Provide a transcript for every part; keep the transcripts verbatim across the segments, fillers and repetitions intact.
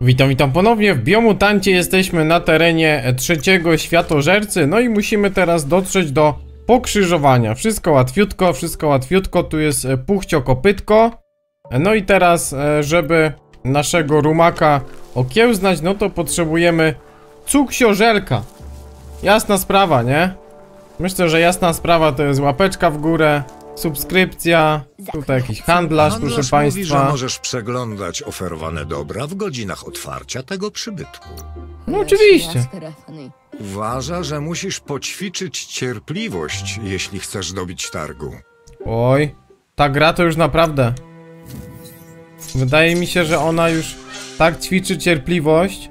Witam, witam ponownie. W Biomutancie jesteśmy na terenie trzeciego światożercy. No i musimy teraz dotrzeć do pokrzyżowania. Wszystko łatwiutko, wszystko łatwiutko. Tu jest puchcio kopytko. No i teraz, żeby naszego rumaka okiełznać, no to potrzebujemy cuksiorzelka. Jasna sprawa, nie? Myślę, że jasna sprawa to jest łapeczka w górę, subskrypcja, tutaj jakiś handlarz, Handlarz proszę państwa. mówi, że możesz przeglądać oferowane dobra w godzinach otwarcia tego przybytku. No oczywiście. Uważa, że musisz poćwiczyć cierpliwość, jeśli chcesz dobić targu. Oj, ta gra to już naprawdę. Wydaje mi się, że ona już tak ćwiczy cierpliwość.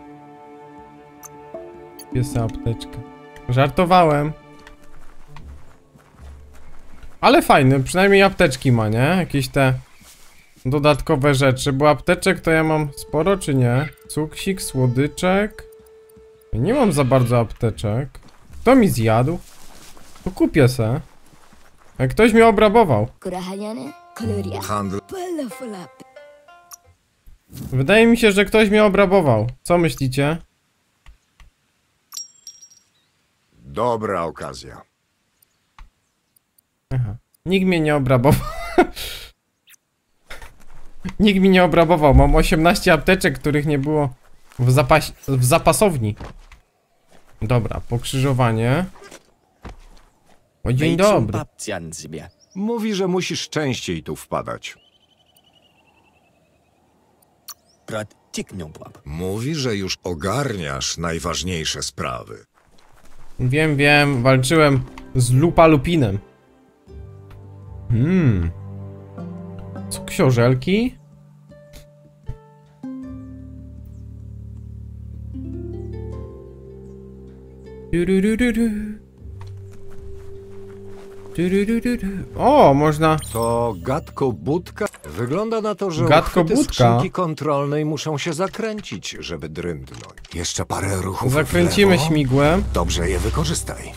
Piesa apteczka. Żartowałem. Ale fajny, przynajmniej apteczki ma, nie? Jakieś te dodatkowe rzeczy. Bo apteczek to ja mam sporo, czy nie? Cuksik, słodyczek. Nie mam za bardzo apteczek. Kto mi zjadł? To kupię se. A ktoś mnie obrabował. Handl... Wydaje mi się, że ktoś mnie obrabował. Co myślicie? Dobra okazja. Aha. Nikt mnie nie obrabował. Nikt mi nie obrabował. Mam osiemnaście apteczek, których nie było w, zapas w zapasowni. Dobra, pokrzyżowanie. O, dzień dobry. Mówi, że musisz częściej tu wpadać. Mówi, że już ogarniasz najważniejsze sprawy. Wiem, wiem, walczyłem z Lupalupinem. Hmm. Co, książelki? O, można... To gadko budka? Wygląda na to, że Gadko uchwyty budka. skrzynki kontrolnej muszą się zakręcić, żeby drymdnąć. Jeszcze parę ruchów Zakręcimy w lewo. śmigłem. Dobrze je wykorzystaj.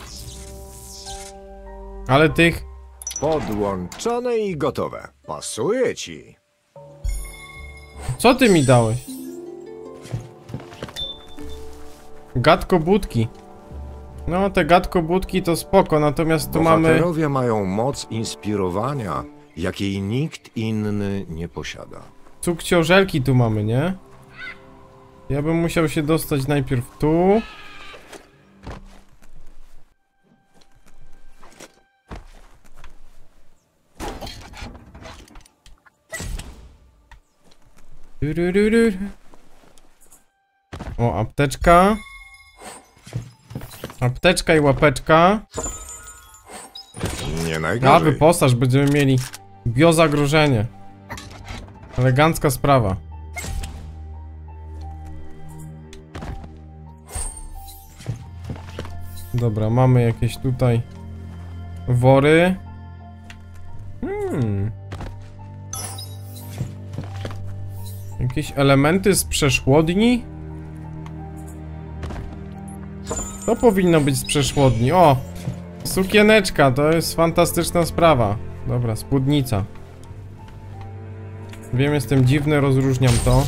Ale tych... Podłączone i gotowe. Pasuje ci. Co ty mi dałeś? Gadko budki. No, te gadko budki to spoko, natomiast tu mamy... Bohaterowie mają moc inspirowania, jakiej nikt inny nie posiada. Cukciorzelki tu mamy, nie? Ja bym musiał się dostać najpierw tu. O, apteczka. Apteczka i łapeczka. Nie A, najgorzej. wyposaż, będziemy mieli biozagrożenie. Elegancka sprawa. Dobra, mamy jakieś tutaj wory. Hmm. Jakieś elementy z przeszłodni? To powinno być z przeszłodni. O! Sukieneczka, to jest fantastyczna sprawa. Dobra, spódnica. Wiem, jestem dziwny, rozróżniam to.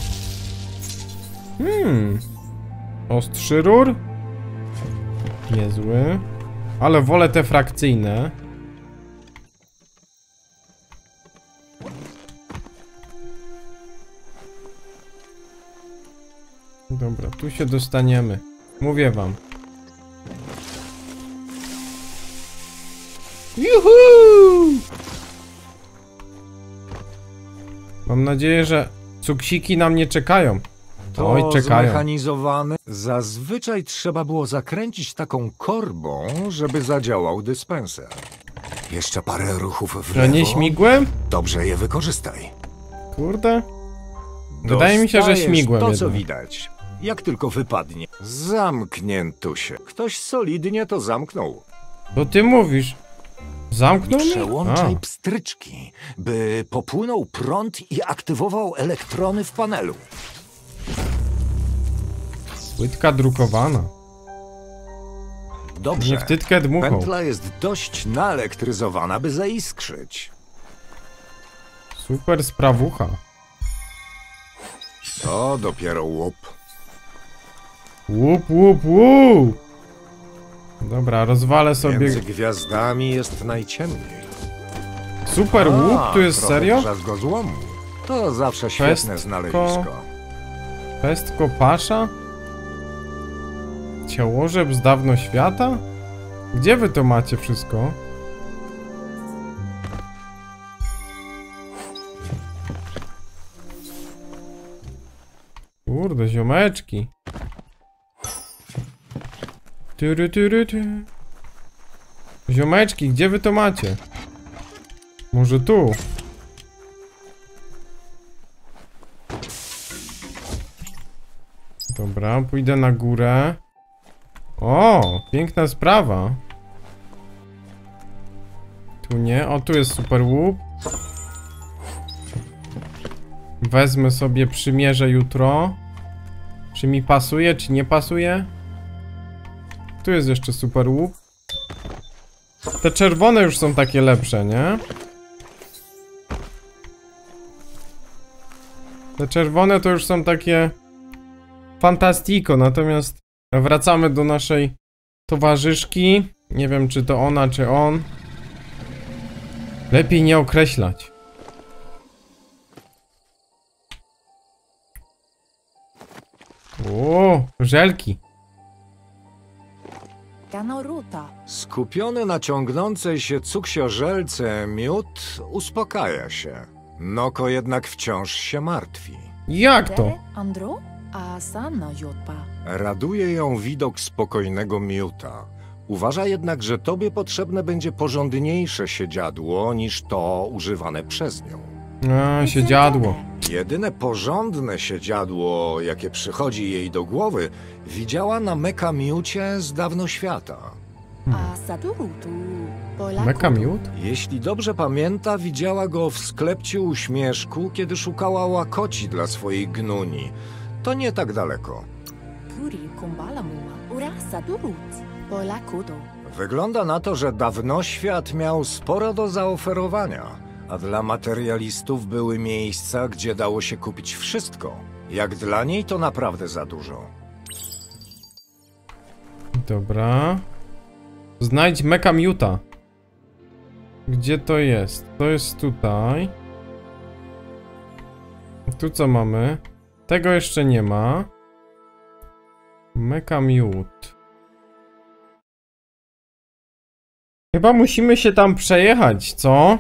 Hmm. Ostrzy rur? Niezły. Ale wolę te frakcyjne. Dobra, tu się dostaniemy. Mówię wam. Juhu! Mam nadzieję, że cuksiki na mnie czekają. To Oj, czekają. zmechanizowany. Zazwyczaj trzeba było zakręcić taką korbą, żeby zadziałał dyspenser. Jeszcze parę ruchów w Że lewo. nie śmigłem? Dobrze je wykorzystaj. Kurde. Wydaje mi się, że Dostajesz śmigłem to, jednak. co widać. Jak tylko wypadnie. Zamknięto się. Ktoś solidnie to zamknął. To ty mówisz. Zamknął mnie? Przełączaj A. pstryczki, by popłynął prąd i aktywował elektrony w panelu. Płytka drukowana. Dobrze. Nie w tytkę dmuchał. Pętla jest dość naelektryzowana, by zaiskrzyć. Super sprawucha. To dopiero łup. Łup, łup, łup! Dobra, rozwalę sobie... Między gwiazdami jest najciemniej. Super łup, tu jest trochę serio? drzazgozłomu. To zawsze świetne Pestko. znalezisko. Pestko pasza? Ciałożeb z dawno świata? Gdzie wy to macie wszystko? Kurde, ziomeczki. Tyry, tyry, ty. Ziomeczki, gdzie wy to macie? Może tu? Dobra, pójdę na górę. O, piękna sprawa. Tu nie, o tu jest super łup. Wezmę sobie, przymierzę jutro. Czy mi pasuje, czy nie pasuje? Tu jest jeszcze super łup. Te czerwone już są takie lepsze, nie? Te czerwone to już są takie fantastico, natomiast wracamy do naszej towarzyszki. Nie wiem, czy to ona, czy on. Lepiej nie określać. O, żelki. Skupiony na ciągnącej się cuksiorzelce miód uspokaja się. Noko jednak wciąż się martwi. Jak to? Raduje ją widok spokojnego miuta. Uważa jednak, że tobie potrzebne będzie porządniejsze siedziadło niż to używane przez nią. A, siedziadło. Jedyne porządne siedziadło, jakie przychodzi jej do głowy, widziała na Meka Miucie z dawno świata. Meka miód? Jeśli dobrze pamięta, widziała go w sklepciu Uśmieszku, kiedy szukała łakoci dla swojej gnuni. To nie tak daleko. Wygląda na to, że dawnoświat miał sporo do zaoferowania, a dla materialistów były miejsca, gdzie dało się kupić wszystko. Jak dla niej to naprawdę za dużo. Dobra. Znajdź Meka Miuta. Gdzie to jest? To jest tutaj. Tu co mamy? Tego jeszcze nie ma. Meka Miut. Chyba musimy się tam przejechać, co?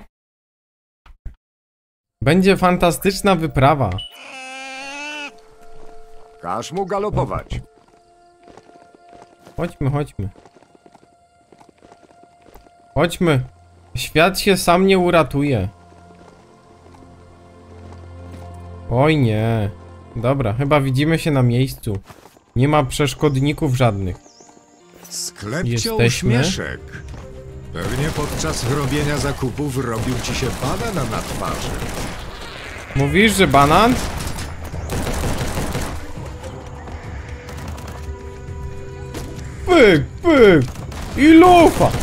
Będzie fantastyczna wyprawa. Każ mu galopować. Chodźmy, chodźmy. Chodźmy. Świat się sam nie uratuje. Oj nie. Dobra, chyba widzimy się na miejscu. Nie ma przeszkodników żadnych. Sklepcio Jesteśmy? Uśmieszek. Pewnie podczas robienia zakupów robił ci się banan na twarzy. Mówisz, że banan? Pyk, pyk! I lufa!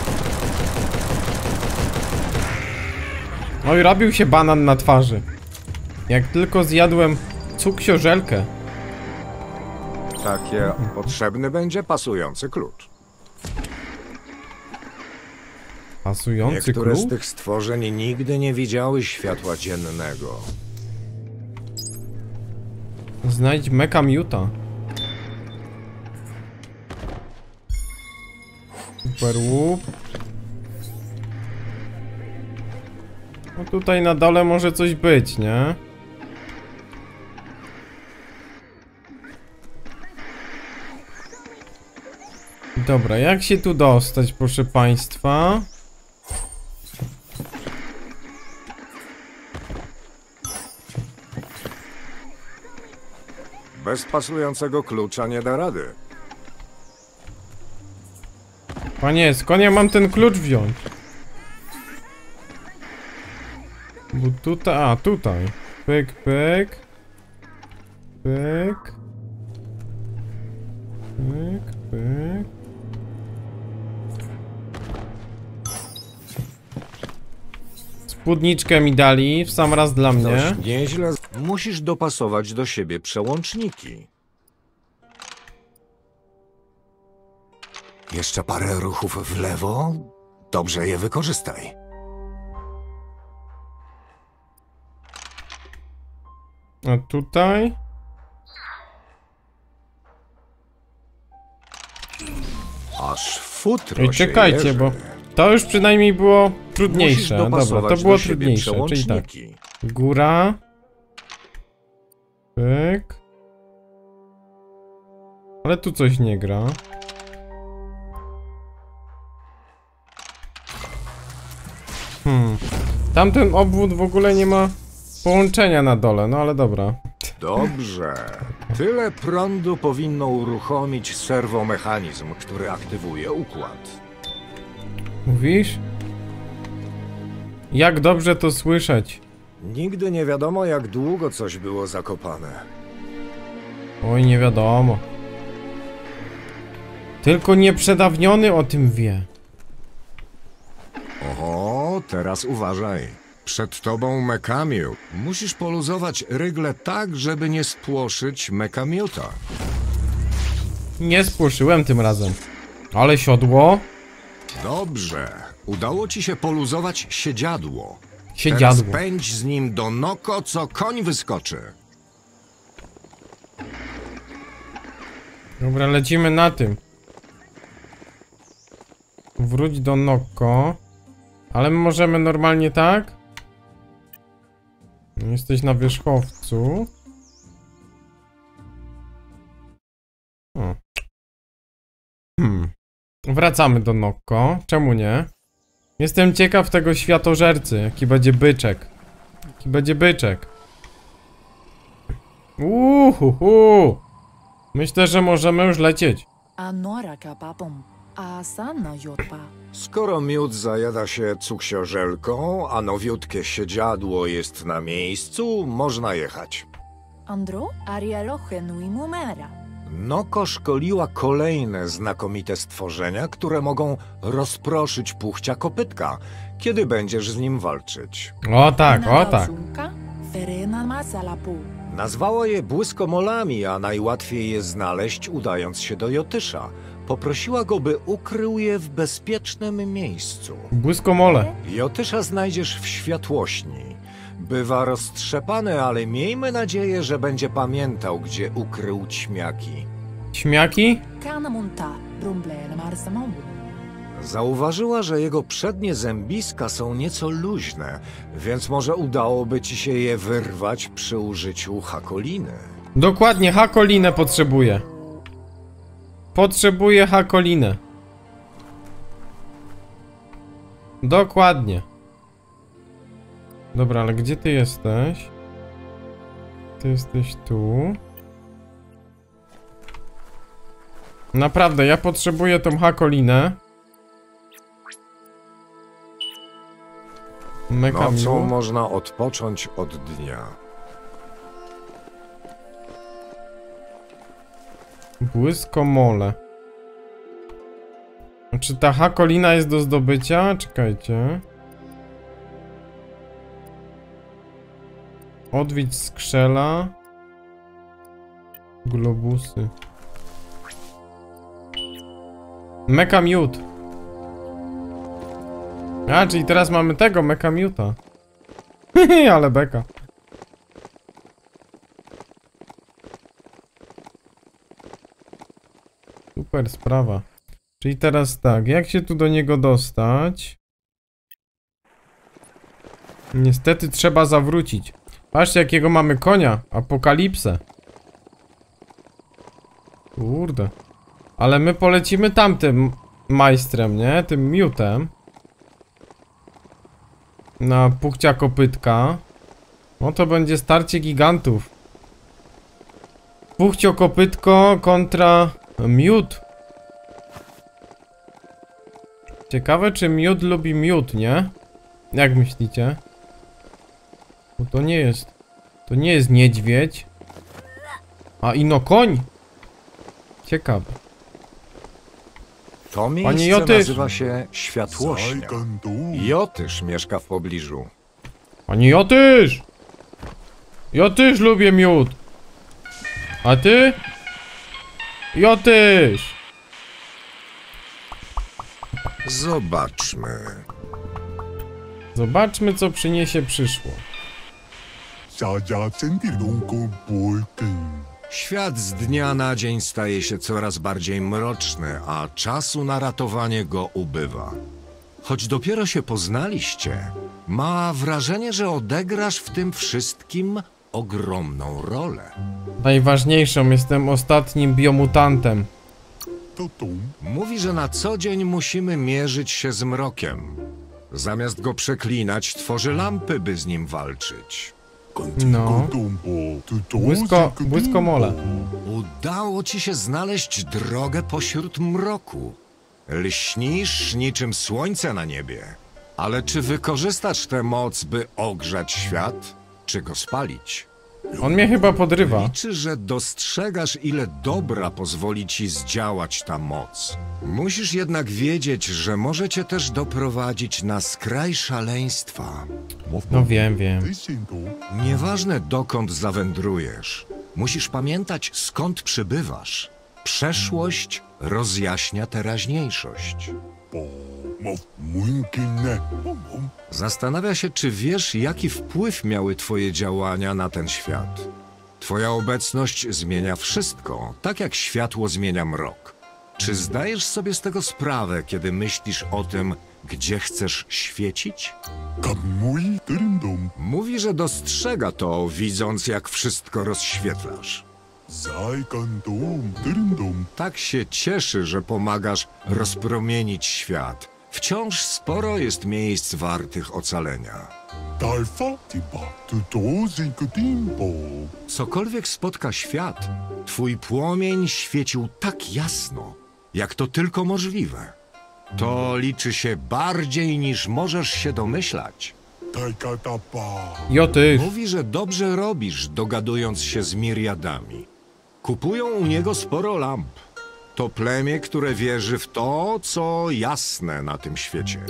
Oj, robił się banan na twarzy. Jak tylko zjadłem cuksiorzelkę. Takie potrzebny będzie pasujący klucz. Pasujący Niektóre klucz? z tych stworzeń nigdy nie widziały światła dziennego. Znajdź Meka Miuta. Super łup. No tutaj na dole może coś być, nie? Dobra, jak się tu dostać, proszę państwa? Bez pasującego klucza nie da rady. Panie, skąd ja mam ten klucz wziąć? Bo tutaj, a tutaj. Pyk, pyk. Pyk. Pyk, pyk. Spódniczkę mi dali, w sam raz dla mnie. Dość nieźle. Musisz dopasować do siebie przełączniki. Jeszcze parę ruchów w lewo. Dobrze je wykorzystaj. A tutaj? Aż futro I się czekajcie, jeży. bo to już przynajmniej było Musisz trudniejsze. Dobra, dopasować to było do siebie trudniejsze, czyli tak. przełączniki. Góra. Pyk. Ale tu coś nie gra. Hmm. Tamten obwód w ogóle nie ma połączenia na dole, no ale dobra. Dobrze. Tyle prądu powinno uruchomić serwomechanizm, który aktywuje układ. Mówisz? Jak dobrze to słyszeć. Nigdy nie wiadomo, jak długo coś było zakopane. Oj, nie wiadomo. Tylko nieprzedawniony o tym wie. Oho, teraz uważaj. Przed tobą Mekamiu. Musisz poluzować rygle tak, żeby nie spłoszyć Mekamiuta. Nie spłoszyłem tym razem. Ale siodło. Dobrze. Udało ci się poluzować siedziadło. Siedziadło. Teraz pędź z nim do Noko, co koń wyskoczy. Dobra, lecimy na tym. Wróć do Noko. Ale my możemy normalnie tak? Jesteś na wierzchowcu. O. Hmm. Wracamy do Noko. Czemu nie? Jestem ciekaw tego światożercy. Jaki będzie byczek. Jaki będzie byczek. Uhuhu. Myślę, że możemy już lecieć. Skoro miód zajada się cuksiorzelką, a nowiutkie siedziadło jest na miejscu, można jechać. Noko szkoliła kolejne znakomite stworzenia, które mogą rozproszyć puchcia kopytka, kiedy będziesz z nim walczyć. O tak, o tak. Nazwała je błyskomolami, a najłatwiej je znaleźć, udając się do Jotysza. Poprosiła go, by ukrył je w bezpiecznym miejscu. Błyskomole. Jotysza znajdziesz w światłośni. Bywa roztrzepany, ale miejmy nadzieję, że będzie pamiętał, gdzie ukrył ćmiaki. Śmiaki? Zauważyła, że jego przednie zębiska są nieco luźne, więc może udałoby ci się je wyrwać przy użyciu hakoliny. Dokładnie, hakolinę potrzebuję. Potrzebuję hakolinę. Dokładnie. Dobra, ale gdzie ty jesteś? Ty jesteś tu. Naprawdę, ja potrzebuję tą hakolinę. Mega Nocą miło. można odpocząć od dnia. Błyskomole. Czy ta hakolina jest do zdobycia? Czekajcie. Odwiedź skrzela. Globusy. Meka miód. A, czyli teraz mamy tego Meka miuta. Ale beka. Super sprawa. Czyli teraz tak, jak się tu do niego dostać? Niestety trzeba zawrócić. Patrzcie, jakiego mamy konia. Apokalipsę. Kurde. Ale my polecimy tamtym majstrem, nie? Tym miutem. Na puchcia kopytka. No to będzie starcie gigantów. Puchcio kopytko kontra miód. Ciekawe, czy miód lubi miód, nie? Jak myślicie? Bo to nie jest. To nie jest niedźwiedź. A ino koń. Ciekawe. To miejsce Jotysz. nazywa się Światłośnia. Jotysz mieszka w pobliżu. Panie Jotysz! Ja też lubię miód. A ty? Ja też. Zobaczmy. Zobaczmy, co przyniesie przyszło. Świat z dnia na dzień staje się coraz bardziej mroczny, a czasu na ratowanie go ubywa. Choć dopiero się poznaliście, ma wrażenie, że odegrasz w tym wszystkim ogromną rolę. Najważniejszą, jestem ostatnim biomutantem. Mówi, że na co dzień musimy mierzyć się z mrokiem. Zamiast go przeklinać, tworzy lampy, by z nim walczyć. No. Błysko, błyskomole. Udało ci się znaleźć drogę pośród mroku. Lśnisz niczym słońce na niebie. Ale czy wykorzystasz tę moc, by ogrzać świat, czy go spalić? On mnie chyba podrywa. Liczy, że dostrzegasz, ile dobra pozwoli ci zdziałać ta moc. Musisz jednak wiedzieć, że może cię też doprowadzić na skraj szaleństwa. No wiem, wiem. Nieważne, dokąd zawędrujesz, musisz pamiętać, skąd przybywasz. Przeszłość rozjaśnia teraźniejszość. Zastanawia się, czy wiesz, jaki wpływ miały twoje działania na ten świat. Twoja obecność zmienia wszystko, tak jak światło zmienia mrok. Czy zdajesz sobie z tego sprawę, kiedy myślisz o tym, gdzie chcesz świecić? Mówi, że dostrzega to, widząc, jak wszystko rozświetlasz. Tak się cieszy, że pomagasz rozpromienić świat. Wciąż sporo jest miejsc wartych ocalenia. Cokolwiek spotka świat, twój płomień świecił tak jasno, jak to tylko możliwe. To liczy się bardziej, niż możesz się domyślać. Ja też. Mówi, że dobrze robisz, dogadując się z Miriadami. Kupują u niego sporo lamp. To plemię, które wierzy w to, co jasne na tym świecie.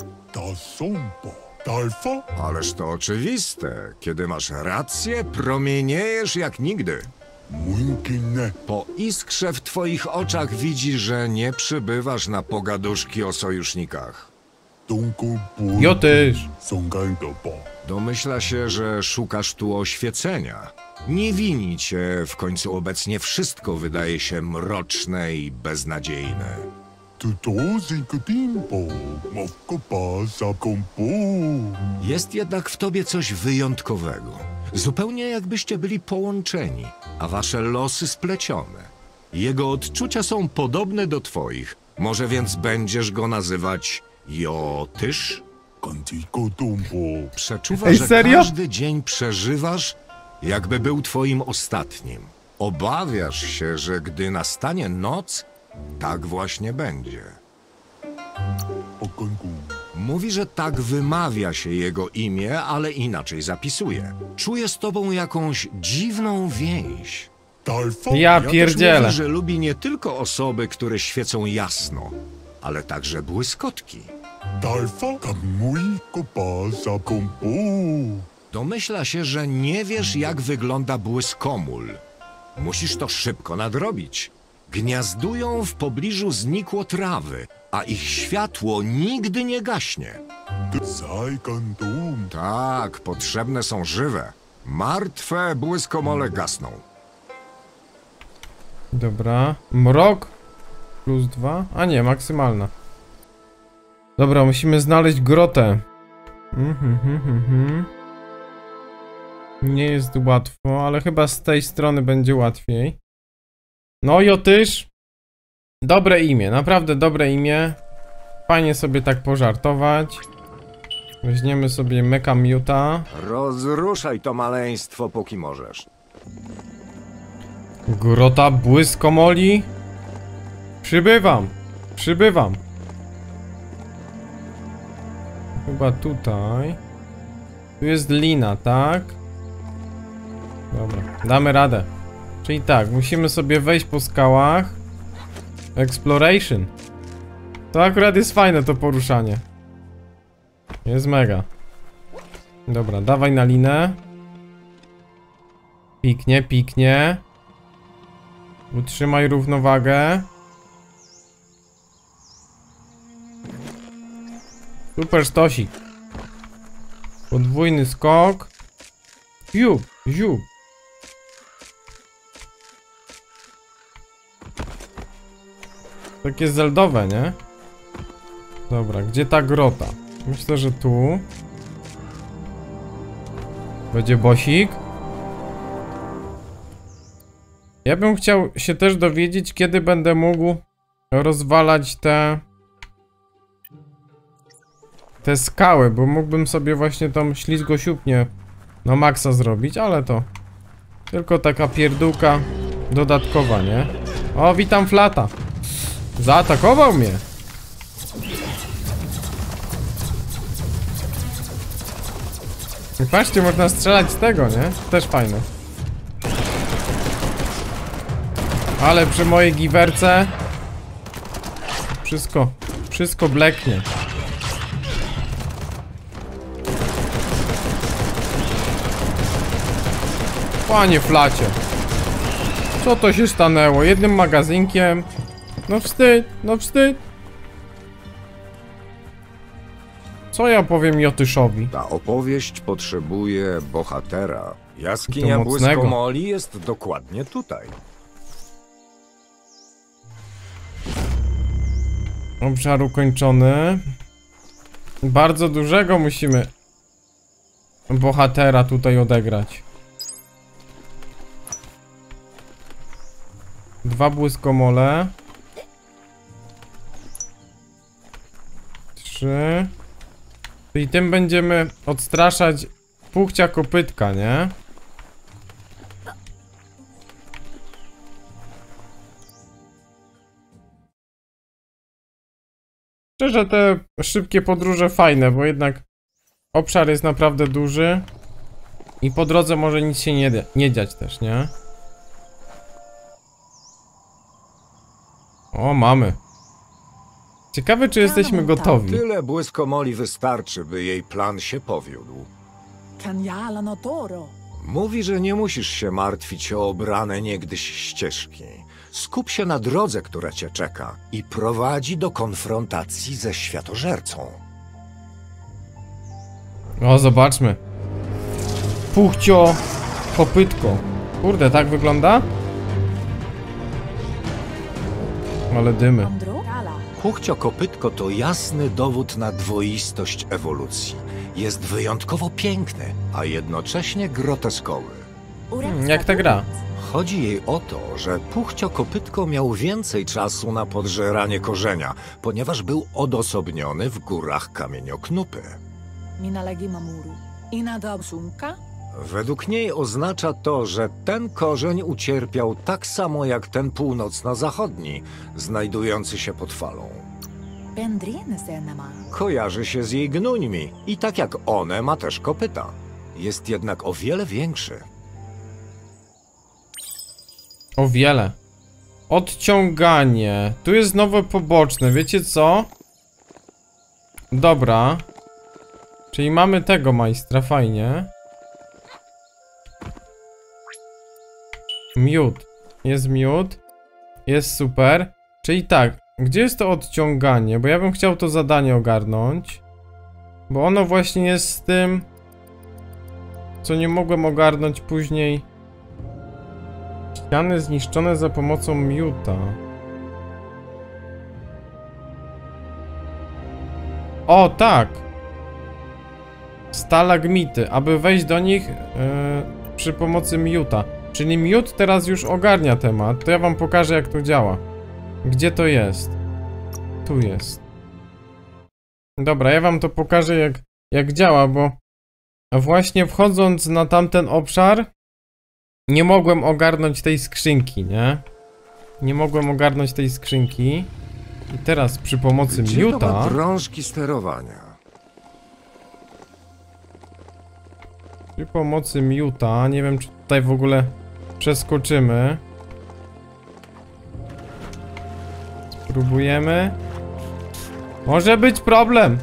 Ależ to oczywiste. Kiedy masz rację, promieniejesz jak nigdy. Po iskrze w twoich oczach widzi, że nie przybywasz na pogaduszki o sojusznikach. Ja też. Domyśla się, że szukasz tu oświecenia. Nie wini cię, w końcu obecnie wszystko wydaje się mroczne i beznadziejne. Jest jednak w tobie coś wyjątkowego. Zupełnie jakbyście byli połączeni, a wasze losy splecione. Jego odczucia są podobne do twoich. Może więc będziesz go nazywać Jotysz? Przeczuwa, Ej, że serio? każdy dzień przeżywasz, jakby był twoim ostatnim. Obawiasz się, że gdy nastanie noc, tak właśnie będzie. Mówi, że tak wymawia się jego imię, ale inaczej zapisuje. Czuje z tobą jakąś dziwną więź. Ja Jotysz pierdzielę. mówi, że lubi nie tylko osoby, które świecą jasno, ale także błyskotki. Domyśla się, że nie wiesz, jak wygląda błyskomól. Musisz to szybko nadrobić. Gniazdują w pobliżu znikło trawy, a ich światło nigdy nie gaśnie. Tak, potrzebne są żywe. Martwe błyskomole gasną. Dobra. Mrok. Plus dwa. A nie, maksymalna. Dobra, musimy znaleźć grotę. Mhm, mhm, mhm. Nie jest łatwo, ale chyba z tej strony będzie łatwiej. No, Jotysz. Dobre imię, naprawdę dobre imię. Fajnie sobie tak pożartować. Weźmiemy sobie Mecha Miuta. Rozruszaj to maleństwo, póki możesz. Grota błyskomoli. Przybywam. Przybywam. Chyba tutaj. Tu jest lina, tak? Dobra, damy radę. Czyli tak, musimy sobie wejść po skałach. Exploration. To akurat jest fajne, to poruszanie. Jest mega. Dobra, dawaj na linę. Piknie, piknie. Utrzymaj równowagę. Super stosik. Podwójny skok. Ziup, ziup. Takie zeldowe, nie? Dobra, gdzie ta grota? Myślę, że tu. Będzie bosik. Ja bym chciał się też dowiedzieć, kiedy będę mógł rozwalać te... Te skały, bo mógłbym sobie właśnie tą ślizgosiupnię na maksa zrobić, ale to tylko taka pierdółka dodatkowa, nie? O, witam Flata. Zaatakował mnie. I patrzcie, można strzelać z tego, nie? Też fajne. Ale przy mojej giwerce wszystko, wszystko bleknie. Panie Flacie, co to się stanęło? Jednym magazynkiem? No wstyd, no wstyd. Co ja powiem Jotyszowi? Ta opowieść potrzebuje bohatera. Jaskinia To mocnego. Błyskomoli jest dokładnie tutaj. Obszar ukończony. Bardzo dużego musimy bohatera tutaj odegrać. Dwa błyskomole. Trzy. I tym będziemy odstraszać puchcia kopytka, nie? Szczerze, te szybkie podróże fajne, bo jednak obszar jest naprawdę duży i po drodze może nic się nie, nie dziać też, nie? O, mamy. Ciekawe, czy jesteśmy gotowi. Tyle błyskomoli wystarczy, by jej plan się powiódł. Mówi, że nie musisz się martwić o obrane niegdyś ścieżki. Skup się na drodze, która cię czeka i prowadzi do konfrontacji ze światożercą. O, zobaczmy. Puchcio kopytko. Kurde, tak wygląda? Ale dymy. Puchcio kopytko to jasny dowód na dwoistość ewolucji. Jest wyjątkowo piękny, a jednocześnie groteskowy. Hmm, jak ta gra? Chodzi jej o to, że Puchcio kopytko miał więcej czasu na podżeranie korzenia, ponieważ był odosobniony w górach Kamienioknupy. Według niej oznacza to, że ten korzeń ucierpiał tak samo jak ten północno-zachodni, znajdujący się pod falą. Kojarzy się z jej gnuńmi i tak jak one ma też kopyta. Jest jednak o wiele większy. O wiele. Odciąganie. Tu jest nowe poboczne, wiecie co? Dobra. Czyli mamy tego majstra, fajnie. Miód. Jest miód. Jest super. Czyli tak, gdzie jest to odciąganie? Bo ja bym chciał to zadanie ogarnąć. Bo ono właśnie jest z tym, co nie mogłem ogarnąć później. Ściany zniszczone za pomocą miuta. O, tak! Stalagmity. Aby wejść do nich yy, przy pomocy miuta. Czyli miód teraz już ogarnia temat. To ja wam pokażę, jak to działa. Gdzie to jest? Tu jest. Dobra, ja wam to pokażę, jak, jak działa, bo właśnie wchodząc na tamten obszar nie mogłem ogarnąć tej skrzynki, nie? Nie mogłem ogarnąć tej skrzynki. I teraz przy pomocy Gdzie miuta... to ma drążki sterowania? Przy pomocy miuta, nie wiem, czy tutaj w ogóle przeskoczymy. Spróbujemy. Może być problem.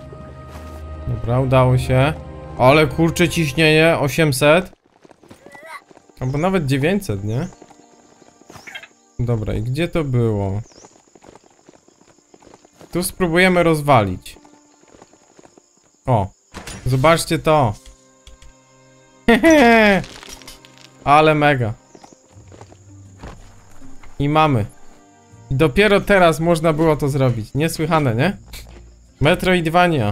Dobra, udało się. Ale kurczę, ciśnienie osiemset. Albo nawet dziewięćset, nie? Dobra, i gdzie to było? Tu spróbujemy rozwalić. O, zobaczcie to. Hehe. Ale mega. I mamy. I dopiero teraz można było to zrobić. Niesłychane, nie? Metroidvania.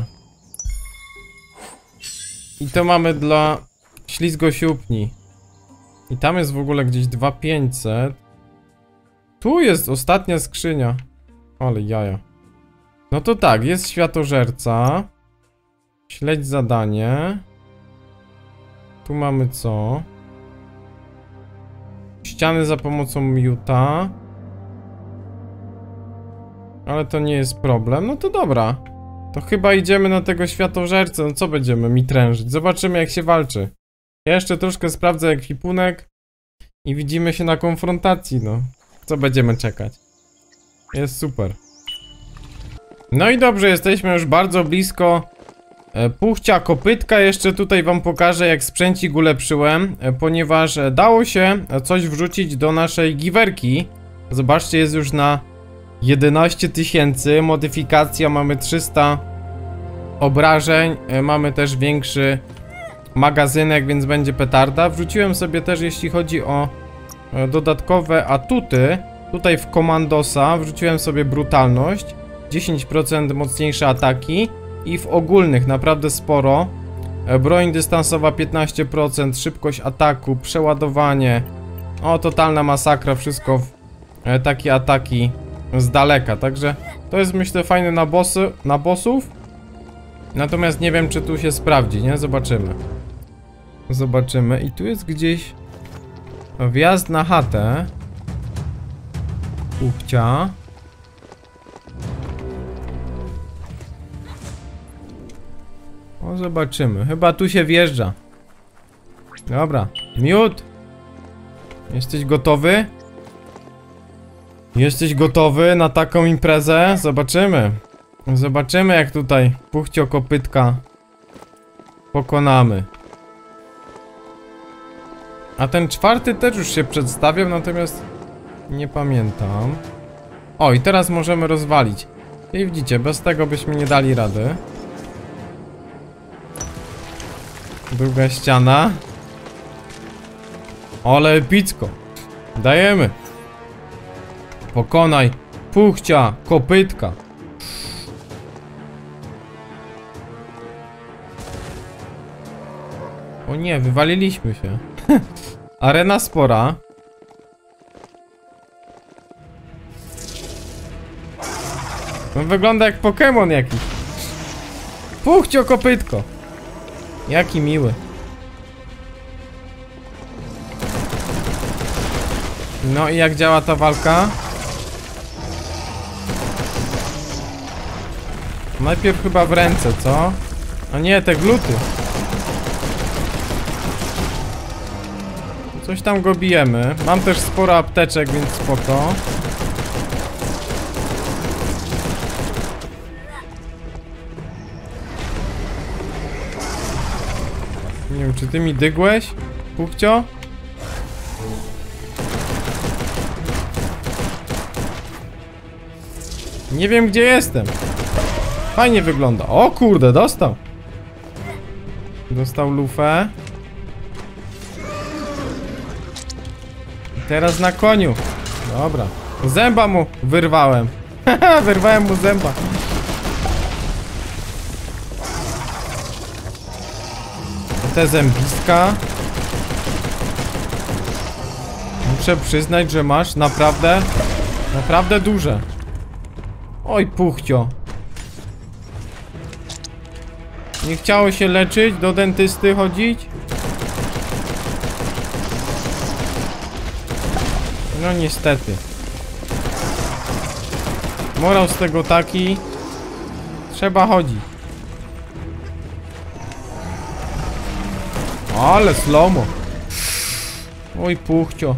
I to mamy dla ślizgosiupni. I tam jest w ogóle gdzieś dwa tysiące pięćset. Tu jest ostatnia skrzynia. Ale jaja. No to tak, jest światożerca. Śledź zadanie. Tu mamy co? Ściany za pomocą miuta. Ale to nie jest problem. No to dobra. To chyba idziemy na tego światożercę. No co będziemy mi trężyć? Zobaczymy, jak się walczy. Ja jeszcze troszkę sprawdzę ekwipunek. I widzimy się na konfrontacji, no. Co będziemy czekać? Jest super. No i dobrze, jesteśmy już bardzo blisko e, puchcia kopytka. Jeszcze tutaj wam pokażę, jak sprzęcik ulepszyłem, e, ponieważ e, dało się coś wrzucić do naszej giwerki. Zobaczcie, jest już na jedenaście tysięcy. Modyfikacja, mamy trzysta obrażeń. E, mamy też większy magazynek, więc będzie petarda. Wrzuciłem sobie też, jeśli chodzi o e, dodatkowe atuty. Tutaj w komandosa wrzuciłem sobie brutalność, dziesięć procent mocniejsze ataki i w ogólnych naprawdę sporo. E, broń dystansowa piętnaście procent, szybkość ataku, przeładowanie. O, totalna masakra, wszystko w e, takie ataki z daleka. Także to jest, myślę, fajne na bossy, na bossów. Natomiast nie wiem, czy tu się sprawdzi, nie? Zobaczymy. Zobaczymy. I tu jest gdzieś wjazd na chatę puchcia. O, zobaczymy. Chyba tu się wjeżdża. Dobra. Miód. Jesteś gotowy? Jesteś gotowy na taką imprezę? Zobaczymy. Zobaczymy, jak tutaj puchcio kopytka pokonamy. A ten czwarty też już się przedstawiał, natomiast nie pamiętam. O, i teraz możemy rozwalić. I widzicie, bez tego byśmy nie dali rady. Druga ściana. Ale epicko. Dajemy. Pokonaj puchcia kopytka. O nie, wywaliliśmy się. Arena spora. No, wygląda jak Pokémon jakiś. Puchcio kopytko. Jaki miły. No i jak działa ta walka? Najpierw chyba w ręce, co? A nie, te gluty. Coś tam go bijemy. Mam też sporo apteczek, więc spoko. Nie wiem, czy ty mi dygłeś, puchcio? Nie wiem, gdzie jestem. Fajnie wygląda. O kurde, dostał. Dostał lufę. I teraz na koniu. Dobra. Zęba mu wyrwałem. Haha, wyrwałem mu zęba. Te zębiska. Muszę przyznać, że masz naprawdę, naprawdę duże. Oj, puchcio. Nie chciało się leczyć, do dentysty chodzić? No niestety. Morał z tego taki. Trzeba chodzić. Ale slomo. Oj, puchcio.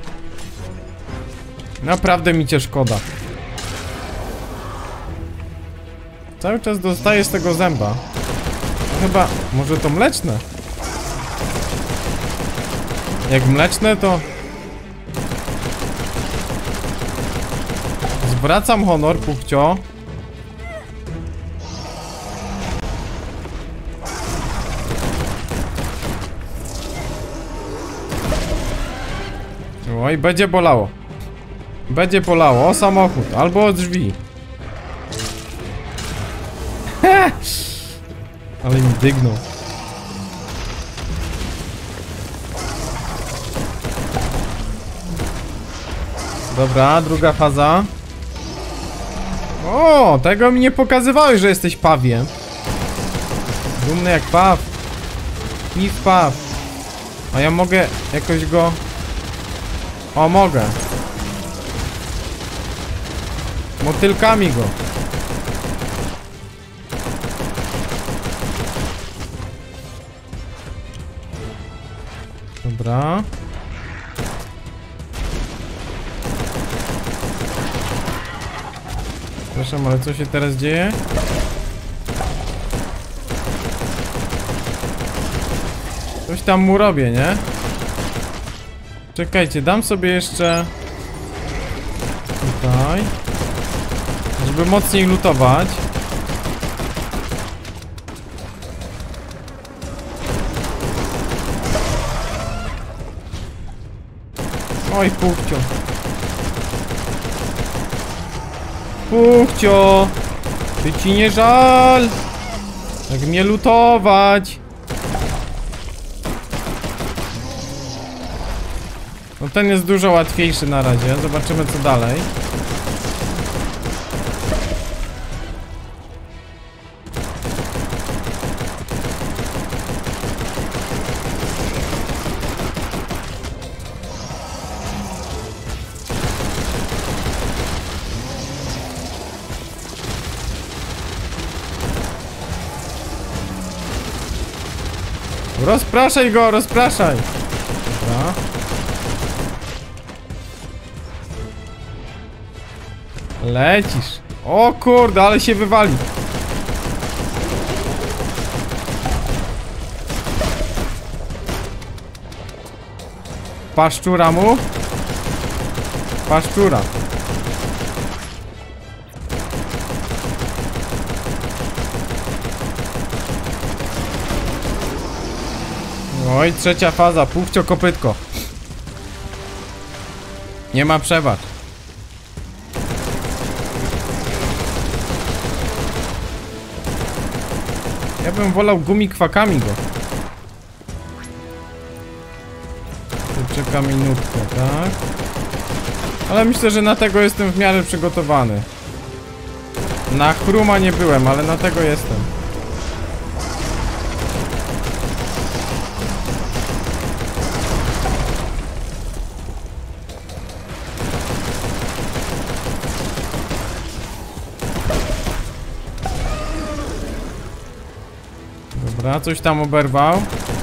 Naprawdę mi cię szkoda. Cały czas dostaję z tego zęba. Chyba, może to mleczne? Jak mleczne to... Zwracam honor, Puchcio. Oj, będzie bolało. Będzie bolało o samochód, albo o drzwi. Ale mi dygnął. Dobra, druga faza. O, tego mi nie pokazywałeś, że jesteś pawiem. Dumny jak paw. Piw paw. A ja mogę jakoś go... O, mogę. Motylkami go. Dobra. Przepraszam, ale co się teraz dzieje? Coś tam mu robię, nie? Czekajcie, dam sobie jeszcze... Tutaj. Żeby mocniej lutować. Oj, Puchcio. Puchcio! Ty ci nie żal! Jak mnie lutować? No ten jest dużo łatwiejszy na razie. Zobaczymy co dalej. Rozpraszaj go, rozpraszaj! Dobra. Lecisz. O kurde, ale się wywali. Paszczura mu. Paszczura. Oj, trzecia faza, Puchcio kopytko. Nie ma przebacz. Ja bym wolał gumikwakami go. Tu czeka minutkę, tak? Ale myślę, że na tego jestem w miarę przygotowany. Na chruma nie byłem, ale na tego jestem. Dobra, coś tam oberwał.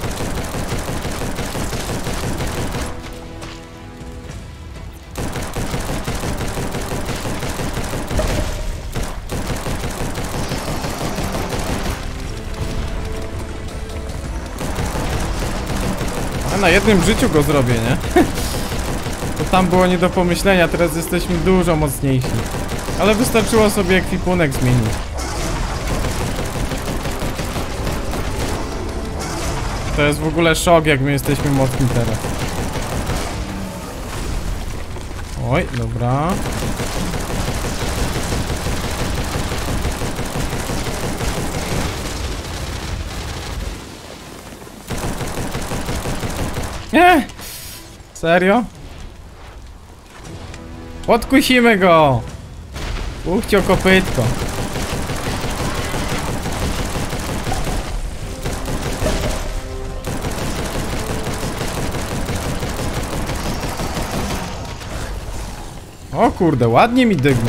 A na jednym życiu go zrobię, nie? To tam było nie do pomyślenia, teraz jesteśmy dużo mocniejsi. Ale wystarczyło sobie ekwipunek zmienić. To jest w ogóle szok, jak my jesteśmy mocni teraz. Oj, dobra. Nie! Serio? Podkusimy go! Puchcio kopytko. O kurde, ładnie mi dygnął.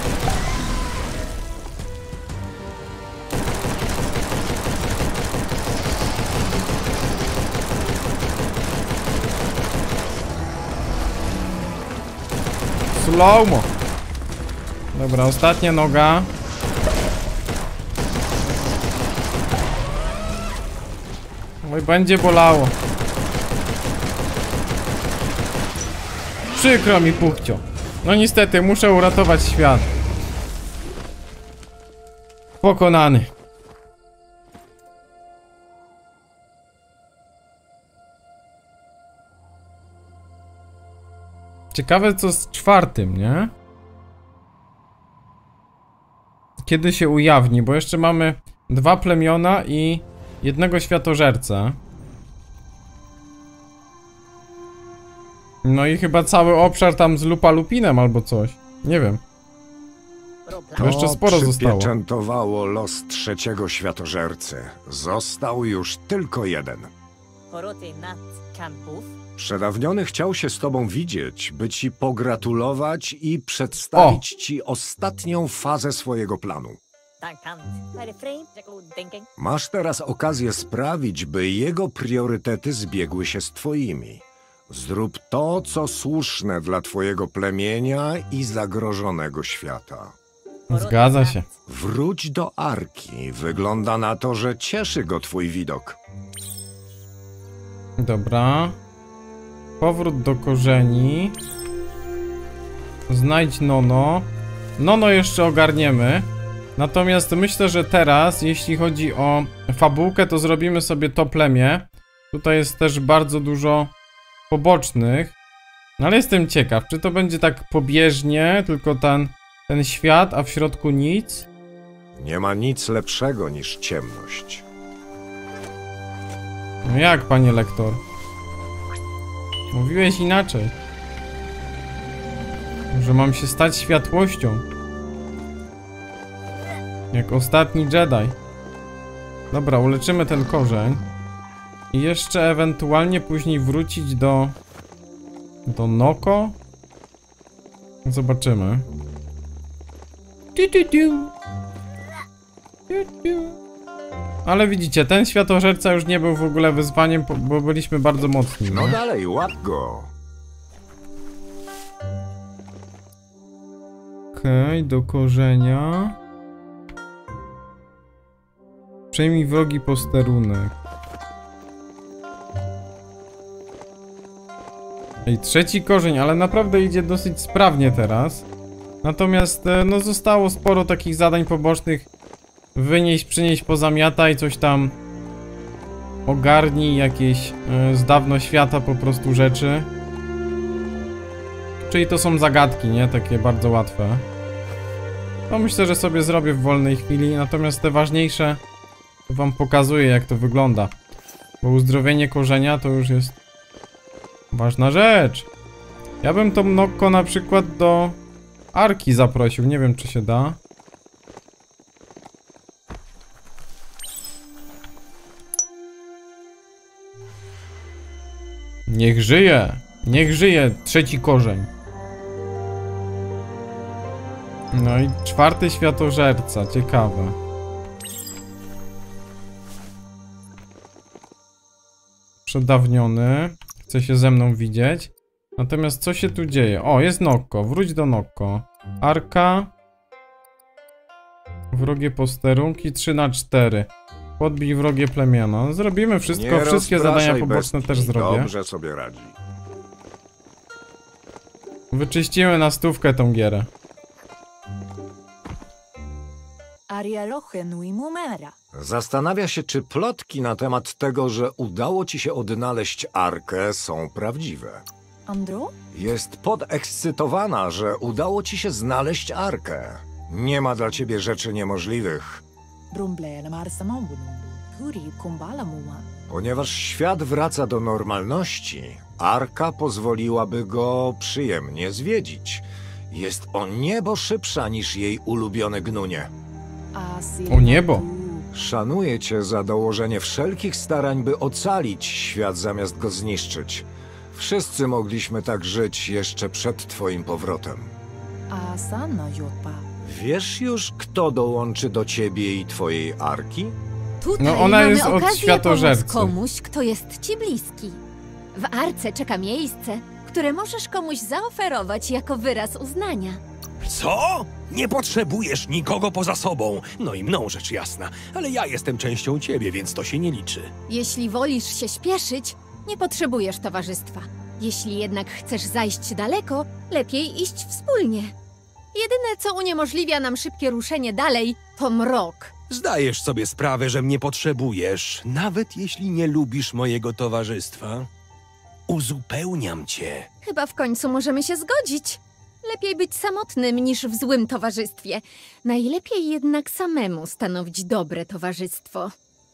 Slow-mo. Dobra, ostatnia noga. Oj, będzie bolało. Przykro mi, Puchcio. No niestety, muszę uratować świat. Pokonany. Ciekawe co z czwartym, nie? Kiedy się ujawni, bo jeszcze mamy dwa plemiona i jednego światożercę. No i chyba cały obszar tam z Lupa-Lupinem albo coś. Nie wiem. To jeszcze sporo zostało. Przypieczętowało los trzeciego światożercy. Został już tylko jeden. Przedawniony chciał się z tobą widzieć, by ci pogratulować i przedstawić o. ci ostatnią fazę swojego planu. Masz teraz okazję sprawić, by jego priorytety zbiegły się z twoimi. Zrób to, co słuszne dla twojego plemienia i zagrożonego świata. Zgadza się. Wróć do Arki. Wygląda na to, że cieszy go twój widok. Dobra. Powrót do korzeni. Znajdź Nono. Nono jeszcze ogarniemy. Natomiast myślę, że teraz, jeśli chodzi o fabułkę, to zrobimy sobie to plemię. Tutaj jest też bardzo dużo pobocznych. No ale jestem ciekaw, czy to będzie tak pobieżnie, tylko ten, ten świat, a w środku nic? Nie ma nic lepszego niż ciemność. No jak, panie lektor? Mówiłeś inaczej. Że mam się stać światłością. Jak ostatni Jedi. Dobra, uleczymy ten korzeń. I jeszcze ewentualnie później wrócić do... Do Noko? Zobaczymy. Tu, tu, tu. Tu, tu. Ale widzicie, ten światożerca już nie był w ogóle wyzwaniem, bo byliśmy bardzo mocni. No nie? dalej, łap go. Okej, okay, do korzenia. Przejmij wrogi posterunek. Ej, trzeci korzeń, ale naprawdę idzie dosyć sprawnie teraz. Natomiast, no zostało sporo takich zadań pobocznych. Wynieść, przynieść, pozamiataj, coś tam. Ogarnij jakieś y, z dawno świata po prostu rzeczy. Czyli to są zagadki, nie? Takie bardzo łatwe. To myślę, że sobie zrobię w wolnej chwili. Natomiast te ważniejsze wam pokazuję, jak to wygląda. Bo uzdrowienie korzenia to już jest ważna rzecz. Ja bym tą Nokko na przykład do Arki zaprosił. Nie wiem, czy się da. Niech żyje! Niech żyje trzeci korzeń. No i czwarty światożerca. Ciekawe. Przedawniony. Chce się ze mną widzieć. Natomiast co się tu dzieje? O, jest Nokko. Wróć do Nokko. Arka. Wrogie posterunki. trzy na cztery. Podbij wrogie plemiona. Zrobimy wszystko. Nie Wszystkie zadania poboczne bestki. też zrobię. Dobrze sobie radzi. Wyczyścimy na stówkę tą gierę. Zastanawia się, czy plotki na temat tego, że udało ci się odnaleźć Arkę, są prawdziwe. Andrew? Jest podekscytowana, że udało ci się znaleźć Arkę. Nie ma dla ciebie rzeczy niemożliwych. Ponieważ świat wraca do normalności, Arka pozwoliłaby go przyjemnie zwiedzić. Jest o niebo szybsza niż jej ulubione gnunie. O niebo! Szanuję cię za dołożenie wszelkich starań, by ocalić świat zamiast go zniszczyć. Wszyscy mogliśmy tak żyć jeszcze przed twoim powrotem. Wiesz już, kto dołączy do ciebie i twojej Arki? Tutaj No ona mamy jest od okazję światożercy. pomóc komuś, kto jest ci bliski. W Arce czeka miejsce, które możesz komuś zaoferować jako wyraz uznania. Co? Nie potrzebujesz nikogo poza sobą. No i mną rzecz jasna, ale ja jestem częścią ciebie, więc to się nie liczy. Jeśli wolisz się śpieszyć, nie potrzebujesz towarzystwa. Jeśli jednak chcesz zajść daleko, lepiej iść wspólnie. Jedyne, co uniemożliwia nam szybkie ruszenie dalej, to mrok. Zdajesz sobie sprawę, że mnie potrzebujesz, nawet jeśli nie lubisz mojego towarzystwa? Uzupełniam cię. Chyba w końcu możemy się zgodzić. Lepiej być samotnym niż w złym towarzystwie. Najlepiej jednak samemu stanowić dobre towarzystwo.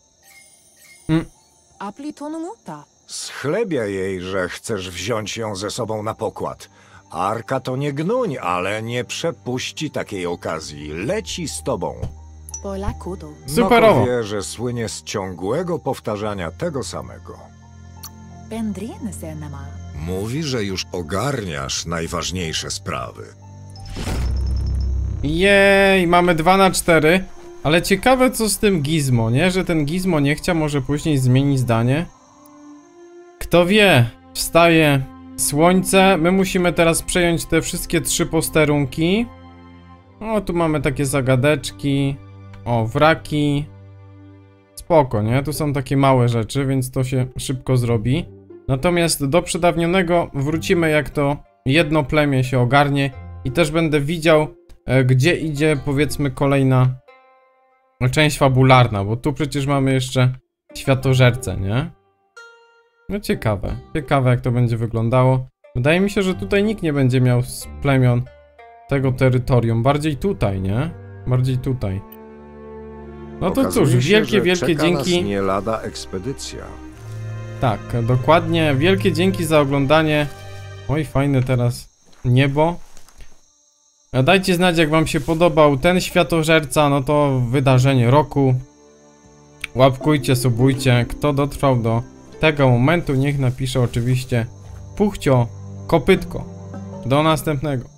Schlebia jej, że chcesz wziąć ją ze sobą na pokład. Arka to nie gnuń, ale nie przepuści takiej okazji. Leci z tobą. Superowo. No wie, że słynie z ciągłego powtarzania tego samego. Mówi, że już ogarniasz najważniejsze sprawy. Jej, mamy dwa na cztery. Ale ciekawe co z tym Gizmo, nie? Że ten Gizmo nie chciał, może później zmieni zdanie. Kto wie, wstaje słońce. My musimy teraz przejąć te wszystkie trzy posterunki. O, tu mamy takie zagadeczki. O, wraki. Spoko, nie? Tu są takie małe rzeczy, więc to się szybko zrobi. Natomiast do przedawnionego wrócimy, jak to jedno plemię się ogarnie. I też będę widział, e, gdzie idzie, powiedzmy, kolejna część fabularna. Bo tu przecież mamy jeszcze światożercę, nie? No ciekawe. Ciekawe, jak to będzie wyglądało. Wydaje mi się, że tutaj nikt nie będzie miał z plemion tego terytorium. Bardziej tutaj, nie? Bardziej tutaj. No to Okazuje cóż, się, wielkie, że wielkie czeka dzięki. nas nie lada ekspedycja. Tak, dokładnie. Wielkie dzięki za oglądanie. Oj, fajne teraz niebo. Dajcie znać, jak wam się podobał ten światożerca, no to wydarzenie roku. Łapkujcie, subujcie. Kto dotrwał do tego momentu, niech napisze oczywiście Puchcio Kopytko. Do następnego.